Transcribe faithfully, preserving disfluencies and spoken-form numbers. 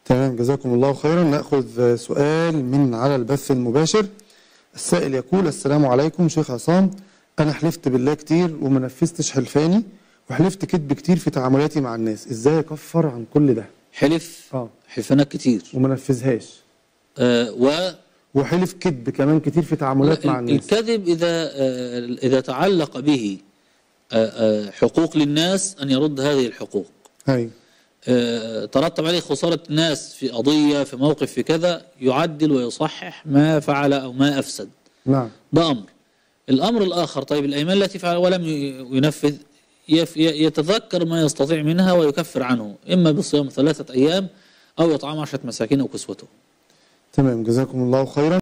تمام، جزاكم الله خيرا. نأخذ سؤال من على البث المباشر. السائل يقول: السلام عليكم شيخ عصام، أنا حلفت بالله كتير وما نفذتش حلفاني، وحلفت كذب كتير في تعاملاتي مع الناس، إزاي أكفر عن كل ده؟ حلف اه حلفانات كتير وما نفذهاش، آه و وحلف كذب كمان كتير في تعاملات مع الناس. الكذب إذا آه إذا تعلق به آه آه حقوق للناس أن يرد هذه الحقوق. أيوه. آه ترتب عليه خسارة الناس في قضية، في موقف، في كذا، يعدل ويصحح ما فعل أو ما أفسد. نعم. ده أمر. الأمر الآخر، طيب الأيمان التي فعل ولم ينفذ، يتذكر ما يستطيع منها ويكفر عنه، إما بصيام ثلاثة أيام أو إطعام عشرة مساكين أو كسوته. تمام، جزاكم الله خيرا.